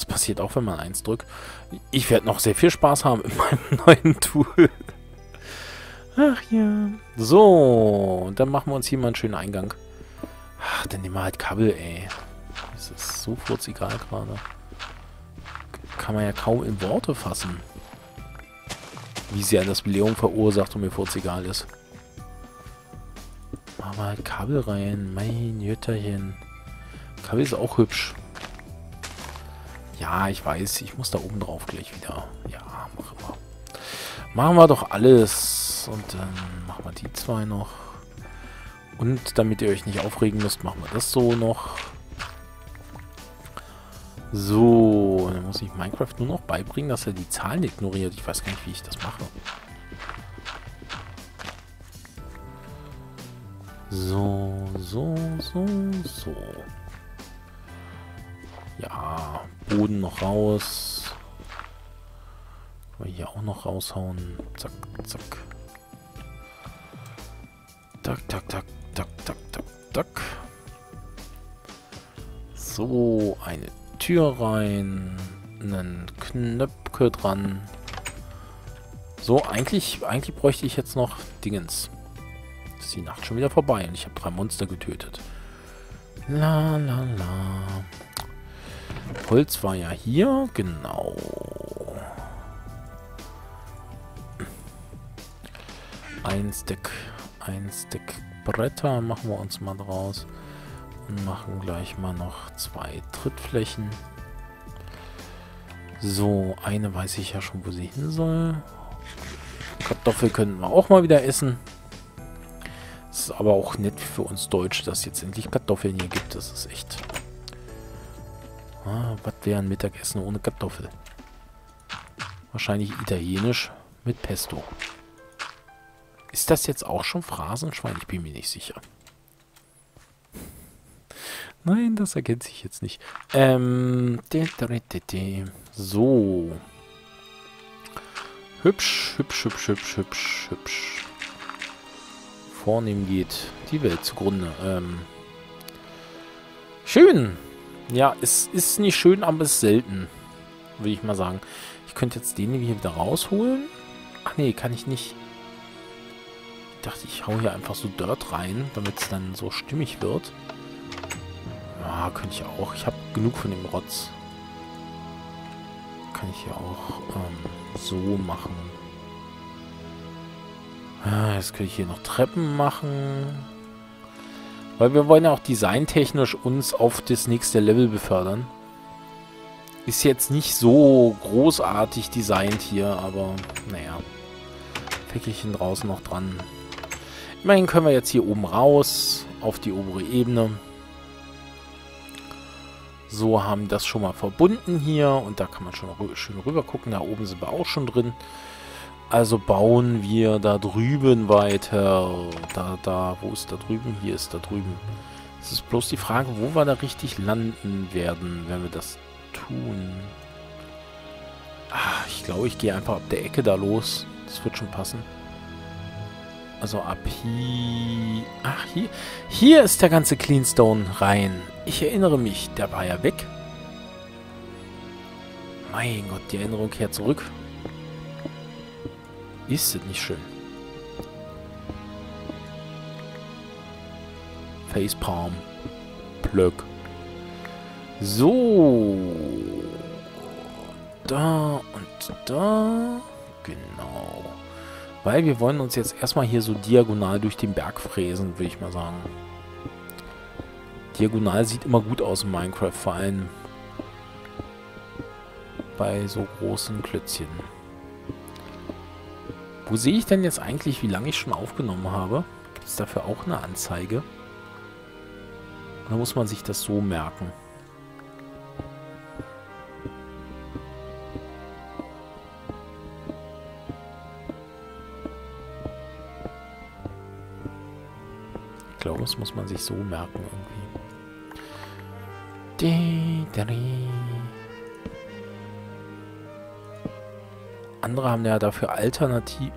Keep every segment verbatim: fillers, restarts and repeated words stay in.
das passiert auch, wenn man eins drückt. Ich werde noch sehr viel Spaß haben in meinem neuen Tool. Ach ja. So, und dann machen wir uns hier mal einen schönen Eingang. Ach, dann nehmen wir halt Kabel, ey. Das ist so furzegal gerade. Kann man ja kaum in Worte fassen. Wie sehr das Belehrung verursacht und mir furzegal ist. Machen wir halt Kabel rein. Mein Jötterchen. Kabel ist auch hübsch. Ja, ich weiß. Ich muss da oben drauf gleich wieder. Ja, machen wir. Machen wir doch alles. Und dann machen wir die zwei noch. Und damit ihr euch nicht aufregen müsst, machen wir das so noch. So, dann muss ich Minecraft nur noch beibringen, dass er die Zahlen ignoriert. Ich weiß gar nicht, wie ich das mache. So, so, so, so. Ja, Boden noch raus. Können wir hier auch noch raushauen. Zack, zack. Tak, tak, tak, tak, tak, tak, tak. So, eine Tür rein. Einen Knöpfe dran. So, eigentlich, eigentlich bräuchte ich jetzt noch Dingens. Ist die Nacht schon wieder vorbei und ich habe drei Monster getötet. La, la, la. Holz war ja hier, genau. Ein Stack, ein Stack Bretter machen wir uns mal draus. Und machen gleich mal noch zwei Trittflächen. So, eine weiß ich ja schon, wo sie hin soll. Kartoffel können wir auch mal wieder essen. Es ist aber auch nett für uns Deutsche, dass es jetzt endlich Kartoffeln hier gibt. Das ist echt... Ah, was wäre ein Mittagessen ohne Kartoffel? Wahrscheinlich italienisch mit Pesto. Ist das jetzt auch schon Phrasenschwein? Ich bin mir nicht sicher. Nein, das erkennt sich jetzt nicht. Ähm, so. Hübsch, hübsch, hübsch, hübsch, hübsch, hübsch. Vornehm geht die Welt zugrunde. Ähm, schön. Ja, es ist nicht schön, aber es ist selten. Würde ich mal sagen. Ich könnte jetzt den hier wieder rausholen. Ach nee, kann ich nicht. Ich dachte, ich hau hier einfach so Dirt rein, damit es dann so stimmig wird. Ja, könnte ich auch. Ich habe genug von dem Rotz. Kann ich ja auch ähm, so machen. Ah, jetzt könnte ich hier noch Treppen machen. Weil wir wollen ja auch designtechnisch uns auf das nächste Level befördern. Ist jetzt nicht so großartig designt hier, aber naja. Päckchen draußen noch dran. Immerhin können wir jetzt hier oben raus auf die obere Ebene. So, haben das schon mal verbunden hier. Und da kann man schon rü schön rüber gucken. Da oben sind wir auch schon drin. Also bauen wir da drüben weiter. Da, da, wo ist da drüben? Hier ist da drüben. Es ist bloß die Frage, wo wir da richtig landen werden, wenn wir das tun. Ah, ich glaube, ich gehe einfach ab der Ecke da los. Das wird schon passen. Also ab hier... Ach, hier... Hier ist der ganze Cleanstone rein. Ich erinnere mich, der war ja weg. Mein Gott, die Erinnerung kehrt zurück. Ist das nicht schön? Facepalm. Plöck. So. Da und da. Genau. Weil wir wollen uns jetzt erstmal hier so diagonal durch den Berg fräsen, würde ich mal sagen. Diagonal sieht immer gut aus in Minecraft, vor allem bei so großen Klötzchen. Wo sehe ich denn jetzt eigentlich, wie lange ich schon aufgenommen habe? Gibt es dafür auch eine Anzeige? Oder muss man sich das so merken? Ich glaube, das muss man sich so merken irgendwie. Andere haben ja dafür alternativ...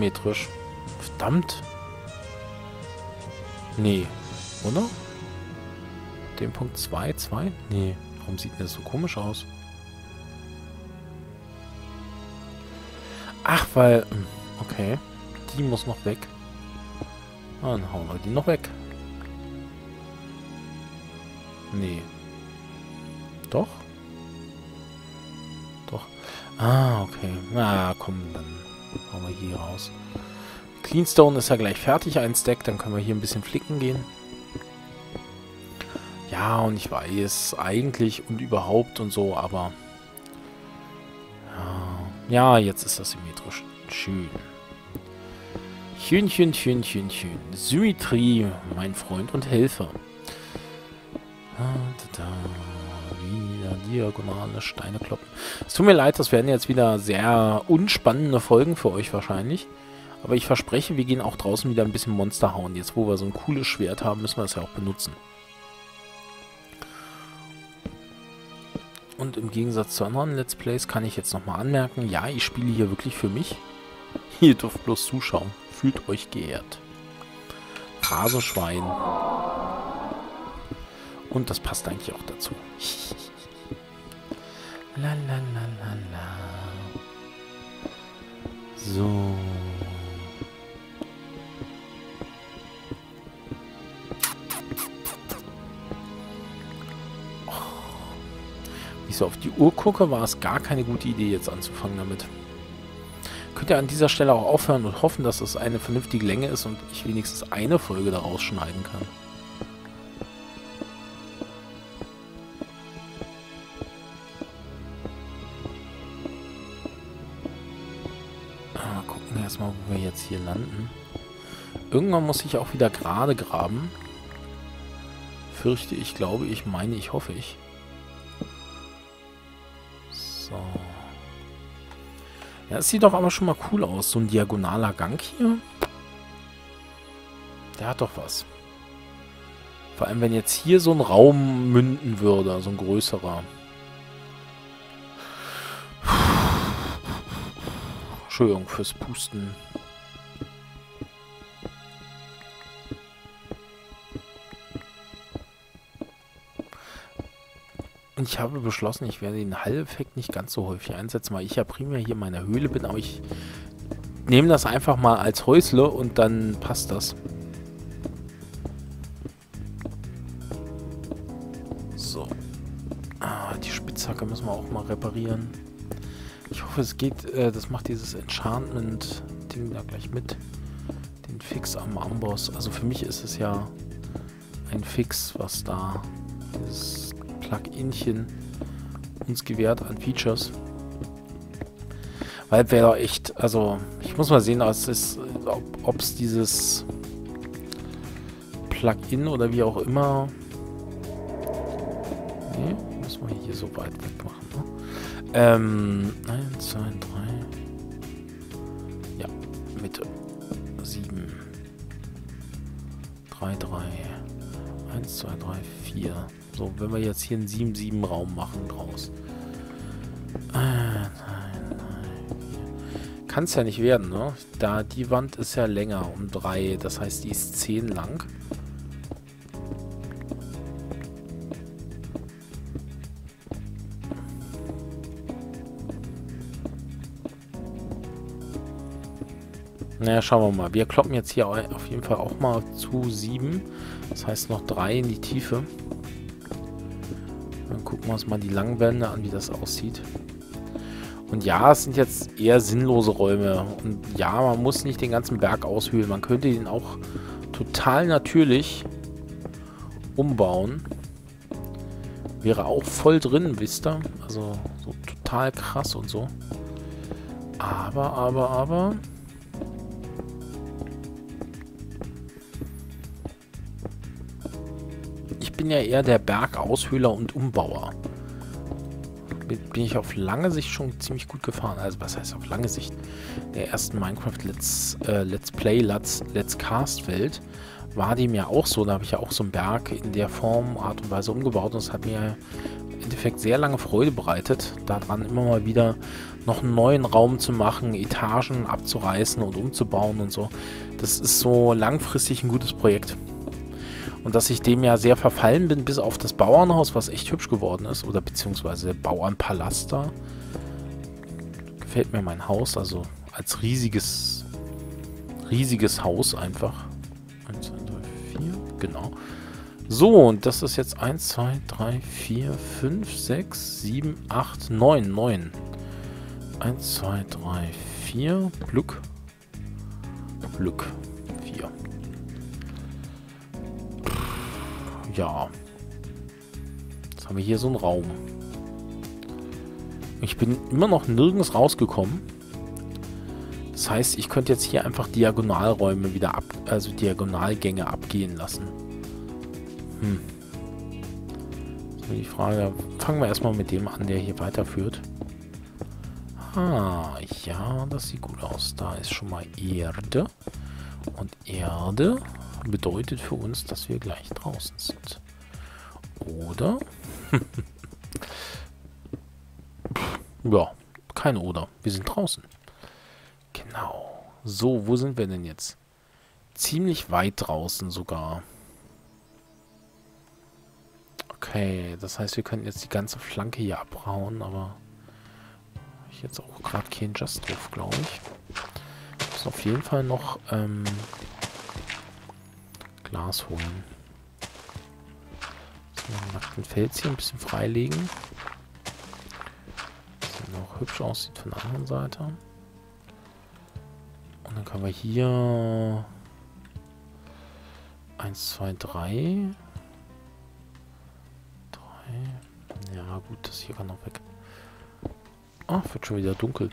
Asymmetrisch. Verdammt. Nee. Oder? Den Punkt zwei, zwei? Nee, warum sieht denn das so komisch aus? Ach, weil... Okay, die muss noch weg. Ah, dann hauen wir die noch weg. Nee. Doch? Doch. Ah, okay. Na, komm, dann hauen wir hier raus. Cleanstone ist ja gleich fertig, ein Stack. Dann können wir hier ein bisschen flicken gehen. Ja, und ich weiß, eigentlich und überhaupt und so, aber... Ja, ja, jetzt ist das symmetrisch. Schön. Schön, schön, schön, schön, schön. Symmetrie, mein Freund und Helfer. Da, da, wieder diagonale Steine kloppen. Es tut mir leid, das werden jetzt wieder sehr unspannende Folgen für euch wahrscheinlich. Aber ich verspreche, wir gehen auch draußen wieder ein bisschen Monster hauen. Jetzt, wo wir so ein cooles Schwert haben, müssen wir es ja auch benutzen. Und im Gegensatz zu anderen Let's Plays kann ich jetzt nochmal anmerken, ja, ich spiele hier wirklich für mich. Ihr dürft bloß zuschauen. Fühlt euch geehrt. Rasenschwein. Und das passt eigentlich auch dazu. La la la la la. So. Oh. Wenn ich so auf die Uhr gucke, war es gar keine gute Idee, jetzt anzufangen damit. Könnt ihr an dieser Stelle auch aufhören und hoffen, dass es eine vernünftige Länge ist und ich wenigstens eine Folge daraus schneiden kann. Mal gucken erstmal, wo wir jetzt hier landen. Irgendwann muss ich auch wieder gerade graben. Fürchte ich, glaube ich, meine ich, hoffe ich. So. Ja, es sieht doch aber schon mal cool aus. So ein diagonaler Gang hier. Der hat doch was. Vor allem, wenn jetzt hier so ein Raum münden würde. So ein größerer. Entschuldigung fürs Pusten. Und ich habe beschlossen, ich werde den Hall-Effekt nicht ganz so häufig einsetzen, weil ich ja primär hier in meiner Höhle bin, aber ich nehme das einfach mal als Häusle und dann passt das. So. Ah, die Spitzhacke müssen wir auch mal reparieren. Ich hoffe, es geht, äh, das macht dieses Enchantment-Ding da gleich mit. Den Fix am Amboss. Also für mich ist es ja ein Fix, was da dieses Plug-inchen uns gewährt an Features. Weil wäre doch echt, also ich muss mal sehen, ob es dieses Plug-in oder wie auch immer. Nee, muss man hier so weit weg machen. Ne? Ähm, eins, zwei, drei. Ja, Mitte. sieben. drei, drei. eins, zwei, drei, vier. So, wenn wir jetzt hier einen sieben sieben Raum machen draus. Kann es ja nicht werden, ne? Da die Wand ist ja länger um drei. Das heißt, die ist zehn lang. Naja, schauen wir mal. Wir kloppen jetzt hier auf jeden Fall auch mal zu sieben. Das heißt noch drei in die Tiefe. Dann gucken wir uns mal die langen Wände an, wie das aussieht. Und ja, es sind jetzt eher sinnlose Räume. Und ja, man muss nicht den ganzen Berg aushöhlen. Man könnte ihn auch total natürlich umbauen. Wäre auch voll drin, wisst ihr? Also so total krass und so. Aber, aber, aber... Ich bin ja eher der Bergaushöhler und Umbauer. Bin ich auf lange Sicht schon ziemlich gut gefahren. Also was heißt auf lange Sicht? Der ersten Minecraft Let's, äh, Let's Play, Let's, Let's Cast Welt war dem ja auch so. Da habe ich ja auch so einen Berg in der Form, Art und Weise umgebaut. Und es hat mir im Endeffekt sehr lange Freude bereitet, daran immer mal wieder noch einen neuen Raum zu machen, Etagen abzureißen und umzubauen und so. Das ist so langfristig ein gutes Projekt. Und dass ich dem ja sehr verfallen bin, bis auf das Bauernhaus, was echt hübsch geworden ist. Oder beziehungsweise Bauernpalast da. Gefällt mir mein Haus, also als riesiges, riesiges Haus einfach. eins, zwei, drei, vier, genau. So, und das ist jetzt eins, zwei, drei, vier, fünf, sechs, sieben, acht, neun, neun. eins, zwei, drei, vier, Glück. Glück. vier. Ja. Jetzt haben wir hier so einen Raum. Ich bin immer noch nirgends rausgekommen. Das heißt, ich könnte jetzt hier einfach Diagonalräume wieder ab... Also Diagonalgänge abgehen lassen. Hm. So die Frage... Fangen wir erstmal mit dem an, der hier weiterführt. Ah, ja, das sieht gut aus. Da ist schon mal Erde. Und Erde bedeutet für uns, dass wir gleich draußen sind. Oder? Ja, kein Oder. Wir sind draußen. Genau. So, wo sind wir denn jetzt? Ziemlich weit draußen sogar. Okay, das heißt, wir könnten jetzt die ganze Flanke hier abhauen, aber ich jetzt auch gerade keinen Just drauf, glaube ich. Ich muss auf jeden Fall noch ähm, Glas holen. So, den nackten Fels hier ein bisschen freilegen. Das noch hübsch aussieht von der anderen Seite. Und dann können wir hier eins, zwei, drei. drei. Ja, gut, das hier kann noch weg. Ah, wird schon wieder dunkel.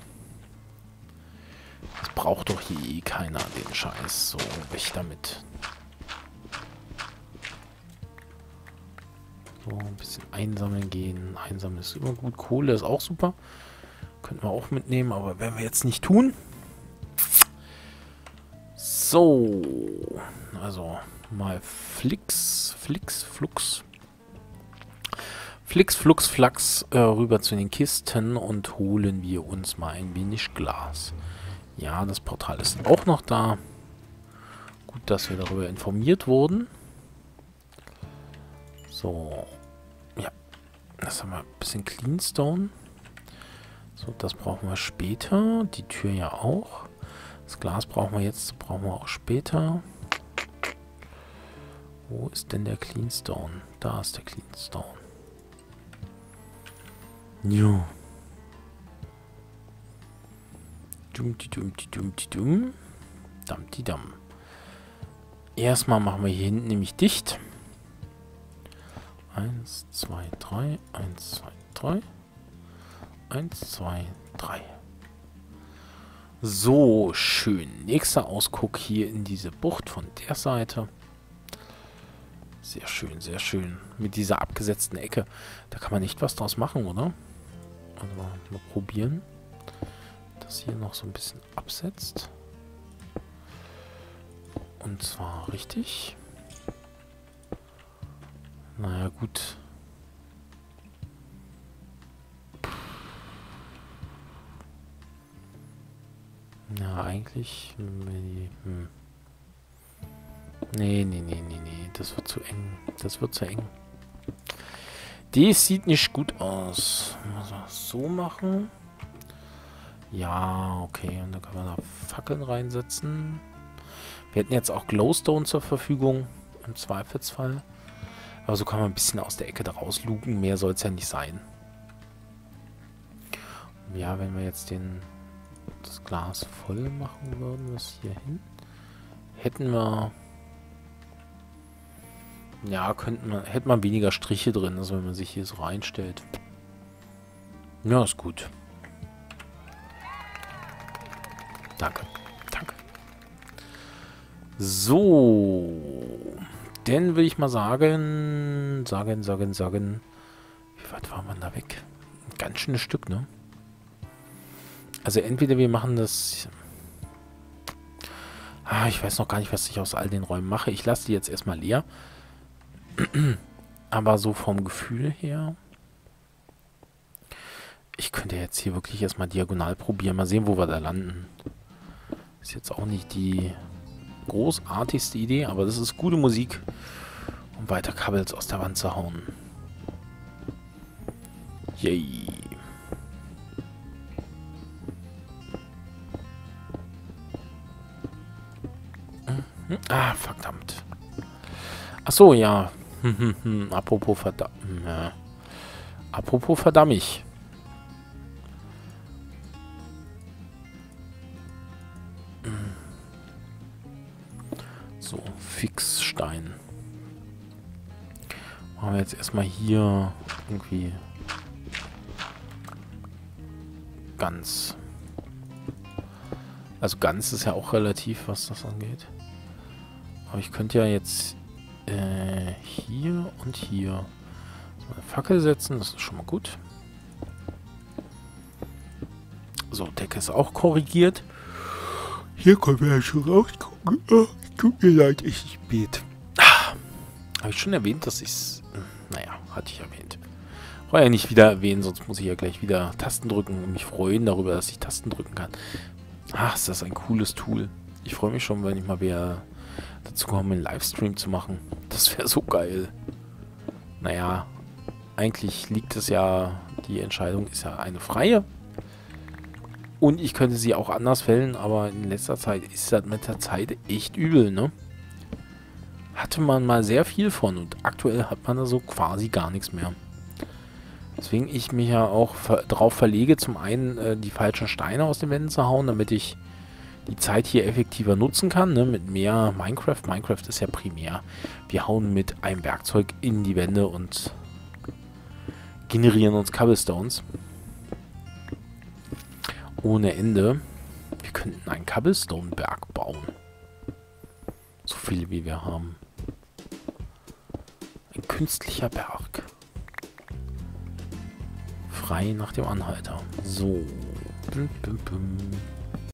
Das braucht doch hier eh keiner, den Scheiß. So, weg damit. So, ein bisschen einsammeln gehen. Einsammeln ist immer gut. Kohle ist auch super. Könnten wir auch mitnehmen, aber werden wir jetzt nicht tun. So. Also, mal Flix, Flix, Flux. Flix, Flux, Flax äh, rüber zu den Kisten und holen wir uns mal ein wenig Glas. Ja, das Portal ist auch noch da. Gut, dass wir darüber informiert wurden. So. Ja. Das haben wir ein bisschen Cleanstone. So, das brauchen wir später. Die Tür ja auch. Das Glas brauchen wir jetzt, brauchen wir auch später. Wo ist denn der Cleanstone? Da ist der Cleanstone. Jo. Dum, die dum, die dum, die dum. Dam, die dam. Erstmal machen wir hier hinten nämlich dicht. Eins, zwei, drei. Eins, zwei, drei. Eins, zwei, drei. So, schön. Nächster Ausguck hier in diese Bucht von der Seite. Sehr schön, sehr schön. Mit dieser abgesetzten Ecke. Da kann man nicht was draus machen, oder? Also mal, mal probieren. Das hier noch so ein bisschen absetzt. Und zwar richtig. Naja, gut. Ja, eigentlich... Hm. Nee, nee, nee, nee, nee. Das wird zu eng. Das wird zu eng. Das sieht nicht gut aus. Also so machen. Ja, okay. Und dann können wir da Fackeln reinsetzen. Wir hätten jetzt auch Glowstone zur Verfügung. Im Zweifelsfall. Aber so kann man ein bisschen aus der Ecke da rauslugen. Mehr soll es ja nicht sein. Ja, wenn wir jetzt den das Glas voll machen würden, was hier hin, hätten wir... Ja, könnten wir, hätte man weniger Striche drin, also wenn man sich hier so reinstellt. Ja, ist gut. Danke. Danke. So. Dann würde ich mal sagen, sagen, sagen, sagen. Wie weit waren wir da weg? Ein ganz schönes Stück, ne? Also entweder wir machen das... Ah, ich weiß noch gar nicht, was ich aus all den Räumen mache. Ich lasse die jetzt erstmal leer. Aber so vom Gefühl her... Ich könnte jetzt hier wirklich erstmal diagonal probieren. Mal sehen, wo wir da landen. Ist jetzt auch nicht die großartigste Idee, aber das ist gute Musik. um weiter Kabels aus der Wand zu hauen. Yay. Mhm. Ah, verdammt. Ach so, ja. Apropos verdammt. Ja. Apropos verdammt. So, Fixstein. Machen wir jetzt erstmal hier irgendwie ganz. Also ganz ist ja auch relativ, was das angeht. Aber ich könnte ja jetzt äh, hier und hier so eine Fackel setzen. Das ist schon mal gut. So, Decke ist auch korrigiert. Hier können wir ja schon rausgucken. Oh, tut mir leid, ich bete. Ah, habe ich schon erwähnt, dass ich es... Naja, hatte ich erwähnt. Brauche ja nicht wieder erwähnen, sonst muss ich ja gleich wieder Tasten drücken und mich freuen darüber, dass ich Tasten drücken kann. Ach, ist das ein cooles Tool. Ich freue mich schon, wenn ich mal wieder dazu komme, einen Livestream zu machen. Das wäre so geil. Naja, eigentlich liegt es ja... Die Entscheidung ist ja eine freie. Und ich könnte sie auch anders fällen, aber in letzter Zeit ist das mit der Zeit echt übel, ne? Hatte man mal sehr viel von und aktuell hat man da so quasi gar nichts mehr. Deswegen ich mich ja auch ver darauf verlege, zum einen äh, die falschen Steine aus den Wänden zu hauen, damit ich die Zeit hier effektiver nutzen kann, ne? Mit mehr Minecraft. Minecraft ist ja primär, wir hauen mit einem Werkzeug in die Wände und generieren uns Cobblestones. Ohne Ende. Wir könnten einen Cobblestone-Berg bauen. So viele wie wir haben. Ein künstlicher Berg. Frei nach dem Anhalter. So. Bum, bum, bum.